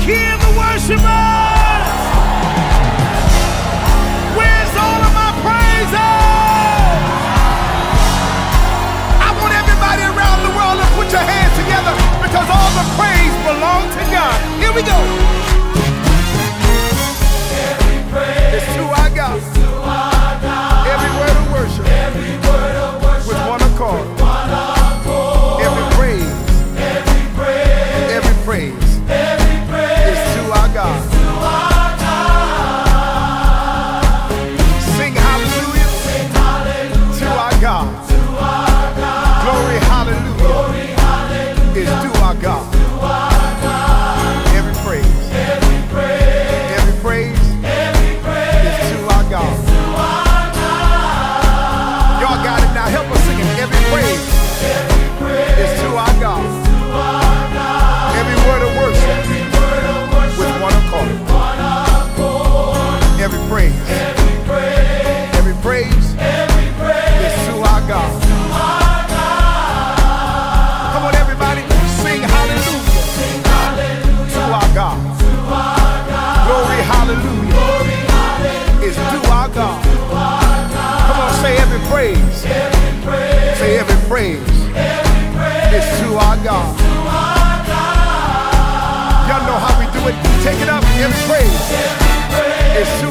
hear the worshipers? Where's all of my praises? I want everybody around the world to put your hands together because all the praise belongs to God. Here we go. Every praise It's to our God. is to our God. Every word of worship. Every word of worship With one accord. one accord. Every praise. Every praise. Every praise. Every praise Is to our God. to our God. Sing hallelujah. Sing hallelujah To our God. to our God. Glory hallelujah. Glory hallelujah Is to our God. to our God. Every praise. Every praise. Every praise. Every praise Is to our God. to our God. Y'all got it now. Help us sing it. Every praise. Every praise Is to our God. to our God. Every word of worship. Every word of worship With one accord. one accord. Every praise. Every praise. Every praise. Every praise Is to our God. to our God. Come on, everybody. Sing hallelujah. Sing hallelujah To our God. to our God. Glory hallelujah. Glory hallelujah Is to our God. to our God. Come on, say every praise. Every praise. Say every praise. Every praise Is to our God. to our God. Y'all know how we do it. Take it up. Every praise Every praise is to